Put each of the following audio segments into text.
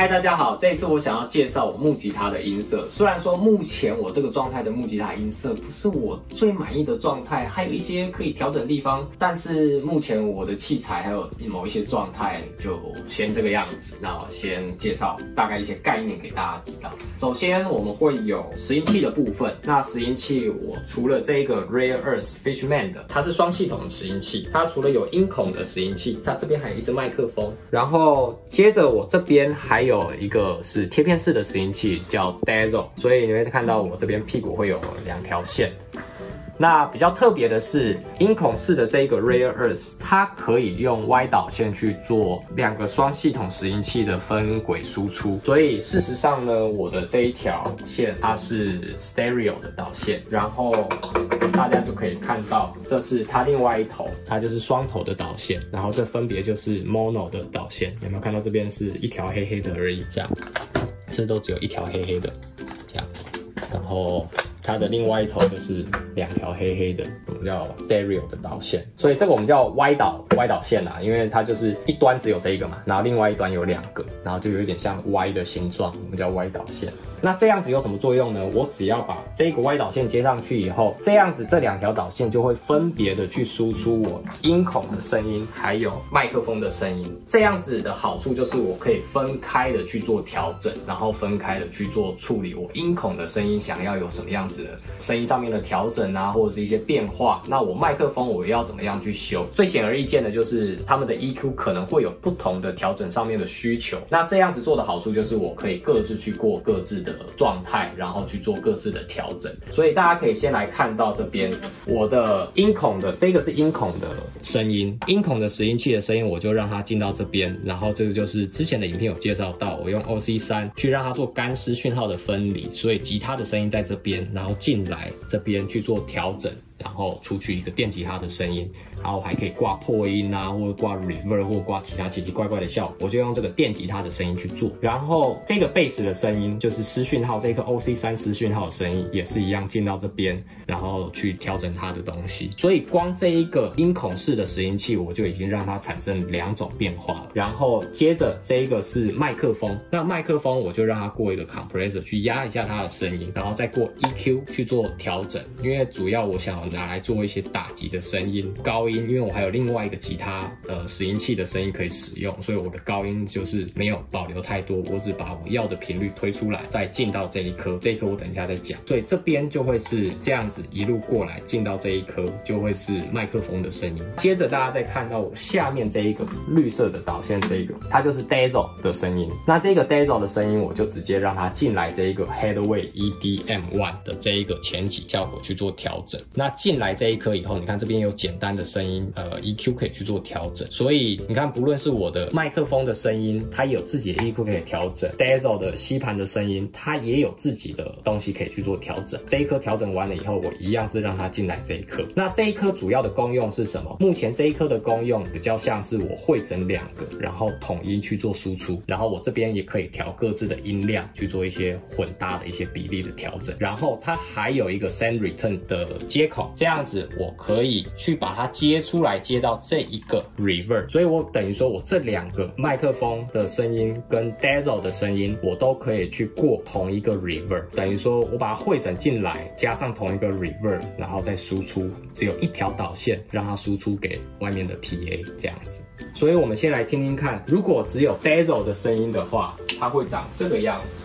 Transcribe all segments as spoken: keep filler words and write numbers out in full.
嗨，大家好，这一次我想要介绍我木吉他的音色。虽然说目前我这个状态的木吉他音色不是我最满意的状态，还有一些可以调整的地方，但是目前我的器材还有某一些状态就先这个样子。那我先介绍大概一些概念给大家知道。首先我们会有拾音器的部分，那拾音器我除了这个 Rare Earth Fishman 的，它是双系统的拾音器，它除了有音孔的拾音器，它这边还有一支麦克风，然后接着我这边还有一个是贴片式的拾音器，叫 Dazzle， 所以你会看到我这边屁股会有两条线。那比较特别的是，音孔式的这个 Rare Earth， 它可以用 Y 导线去做两个双系统拾音器的分轨输出。所以事实上呢，我的这一条线它是 Stereo 的导线，然后大家就可以看到，这是它另外一头，它就是双头的导线，然后这分别就是 Mono 的导线。有没有看到这边是一条黑黑的而已，这样，这都只有一条黑黑的，这样，然后它的另外一头就是两条黑黑的，我们叫 Stereo 的导线，所以这个我们叫 Y 导 Y 导线啦，因为它就是一端只有这一个嘛，然后另外一端有两个，然后就有一点像 Y 的形状，我们叫 Y 导线。那这样子有什么作用呢？我只要把这个 Y 导线接上去以后，这样子这两条导线就会分别的去输出我音孔的声音，还有麦克风的声音。这样子的好处就是我可以分开的去做调整，然后分开的去做处理我音孔的声音想要有什么样子的声音上面的调整啊，或者是一些变化。那我麦克风我要怎么样去修？最显而易见的就是他们的 E Q 可能会有不同的调整上面的需求。那这样子做的好处就是我可以各自去过各自的状态，然后去做各自的调整。所以大家可以先来看到这边我的音孔的这个是音孔的声音，音孔的拾音器的声音我就让它进到这边，然后这个就是之前的影片有介绍到，我用 O C 三 去让它做干湿讯号的分离，所以吉他的声音在这边，然后进来这边去做调整，然后出去一个电吉他的声音，然后还可以挂破音啊，或者挂 reverb 或者挂其他奇奇怪怪的效果，我就用这个电吉他的声音去做。然后这个贝斯的声音就是失讯号，这颗 O C 三 失讯号的声音也是一样进到这边，然后去调整它的东西。所以光这一个音孔式的拾音器，我就已经让它产生两种变化了。然后接着这一个是麦克风，那麦克风我就让它过一个 compressor 去压一下它的声音，然后再过 E Q 去做调整，因为主要我想要拿来做一些打击的声音、高音，因为我还有另外一个吉他呃拾音器的声音可以使用，所以我的高音就是没有保留太多，我只把我要的频率推出来，再进到这一颗，这一颗我等一下再讲。所以这边就会是这样子一路过来进到这一颗，就会是麦克风的声音。接着大家再看到我下面这一个绿色的导线，这一个它就是 Dazzle 的声音。那这个 Dazzle 的声音，我就直接让它进来这一个 Headway E D M 一 的这一个前级效果去做调整。那进来这一颗以后，你看这边有简单的声音，呃 E Q 可以去做调整。所以你看，不论是我的麦克风的声音，它也有自己的 E Q 可以调整 ；Dazzle 的吸盘的声音，它也有自己的东西可以去做调整。这一颗调整完了以后，我一样是让它进来这一颗。那这一颗主要的功用是什么？目前这一颗的功用比较像是我汇整两个，然后统音去做输出，然后我这边也可以调各自的音量，去做一些混搭的一些比例的调整。然后它还有一个 Send Return 的接口，这样子我可以去把它接出来，接到这一个 Reverb。所以我等于说我这两个麦克风的声音跟 Dazzle 的声音，我都可以去过同一个 Reverb， 等于说我把它汇整进来，加上同一个 Reverb， 然后再输出，只有一条导线让它输出给外面的 P A 这样子。所以我们先来听听看，如果只有 Dazzle 的声音的话，它会长这个样子。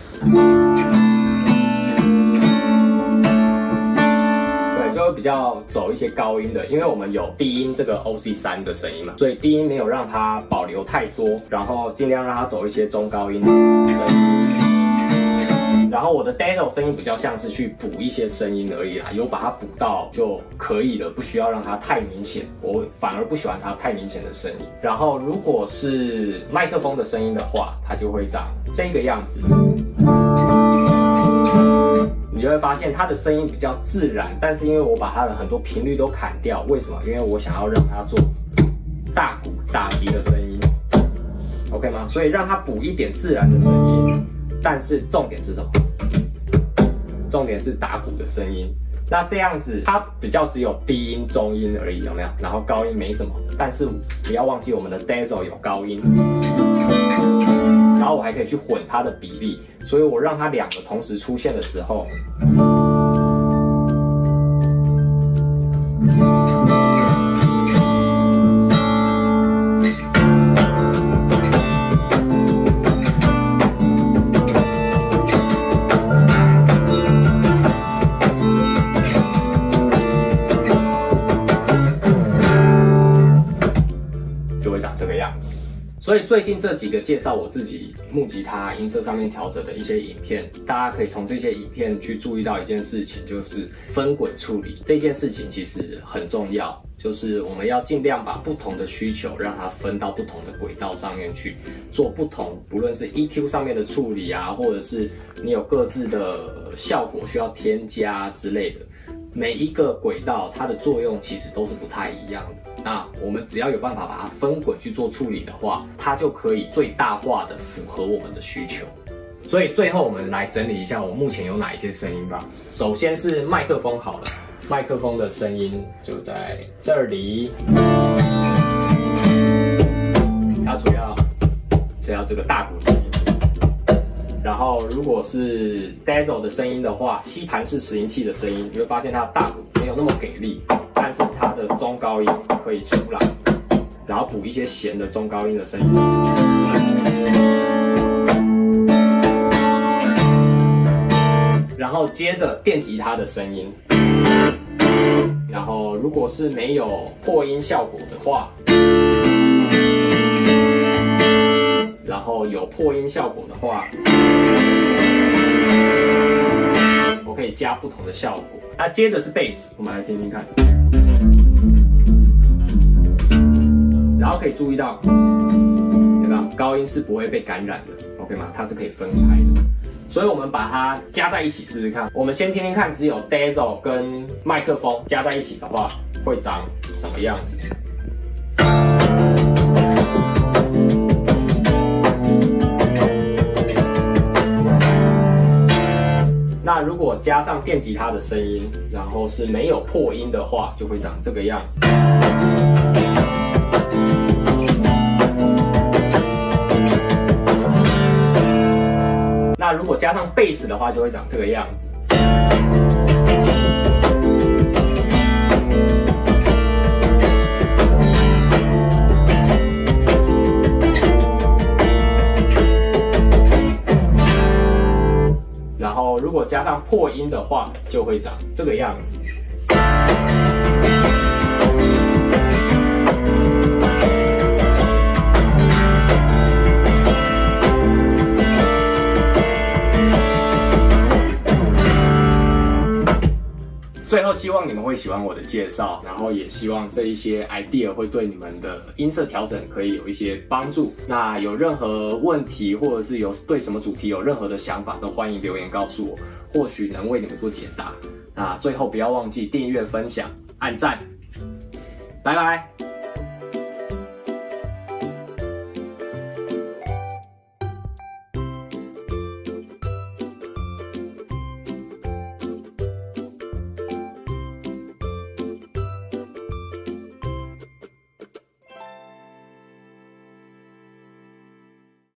就会比较走一些高音的，因为我们有低音这个 O C 三 的声音嘛，所以低音没有让它保留太多，然后尽量让它走一些中高音的声音。然后我的 Dazzle 声音比较像是去补一些声音而已啦，有把它补到就可以了，不需要让它太明显。我反而不喜欢它太明显的声音。然后如果是麦克风的声音的话，它就会长这个样子。你就会发现它的声音比较自然，但是因为我把它的很多频率都砍掉，为什么？因为我想要让它做大鼓打击的声音 ，OK 吗？所以让它补一点自然的声音，但是重点是什么？重点是打鼓的声音。那这样子，它比较只有低音、中音而已，有没有？然后高音没什么，但是不要忘记我们的 Dazzle 有高音。然然后我还可以去混它的比例，所以我让它两个同时出现的时候，就会长这个样子。所以最近这几个介绍我自己木吉他音色上面调整的一些影片，大家可以从这些影片去注意到一件事情，就是分轨处理这件事情其实很重要，就是我们要尽量把不同的需求让它分到不同的轨道上面去做不同，不论是 E Q 上面的处理啊，或者是你有各自的效果需要添加之类的。每一个轨道它的作用其实都是不太一样的，那我们只要有办法把它分轨去做处理的话，它就可以最大化的符合我们的需求。所以最后我们来整理一下我目前有哪一些声音吧。首先是麦克风好了，麦克风的声音就在这里，它主要是要这个大鼓声音。然后，如果是 Dazzle 的声音的话，吸盘式拾音器的声音，你会发现它的大鼓没有那么给力，但是它的中高音可以出来，然后补一些弦的中高音的声音。然后接着电吉他的声音，然后如果是没有破音效果的话。然后有破音效果的话，我可以加不同的效果。那接着是贝斯，我们来听听看。然后可以注意到，对吧？高音是不会被感染的 ，OK 吗？它是可以分开的。所以我们把它加在一起试试看。我们先听听看，只有 Dazzle 跟麦克风加在一起的话，会长什么样子？那如果加上电吉他的声音，然后是没有破音的话，就会长这个样子。那如果加上贝斯的话，就会长这个样子。如果加上破音的话，就会长这个样子。最后希望你们会喜欢我的介绍，然后也希望这一些 idea 会对你们的音色调整可以有一些帮助。那有任何问题，或者是有对什么主题有任何的想法，都欢迎留言告诉我，或许能为你们做解答。那最后不要忘记订阅、分享、按赞，拜拜。